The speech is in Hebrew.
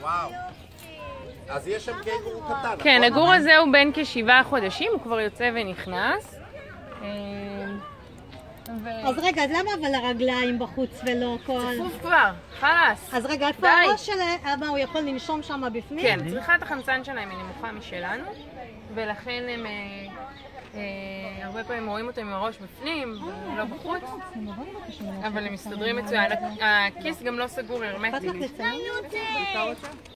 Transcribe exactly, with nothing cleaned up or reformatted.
וואו. אז יש שם קנגורו קטן. כן, הגור הזה הוא בן כשבעה חודשים, הוא כבר יוצא ונכנס. אז רגע, אז למה אבל הרגליים בחוץ ולא כל... צפוף כבר, חלאס. אז רגע, איפה הראש שלהם? מה, הוא יכול לנשום שם בפנים? כן, צריכת החמצן שלהם היא נמוכה משלנו, ולכן הם הרבה פעמים רואים אותם עם הראש בפנים ולא בחוץ, אבל הם מסתדרים מצוין. הכיס גם לא סגור הרמטית.